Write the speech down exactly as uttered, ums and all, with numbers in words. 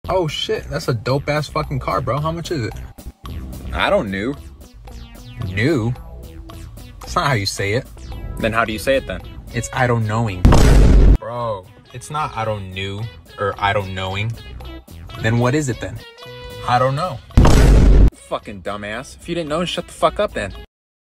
Oh shit, that's a dope ass fucking car, bro. How much is it? I don't know. New? That's not how you say it. Then how do you say it then? It's I don't knowing. Bro, it's not I don't knew or I don't knowing. Then what is it then? I don't know. Fucking dumbass. If you didn't know, shut the fuck up then.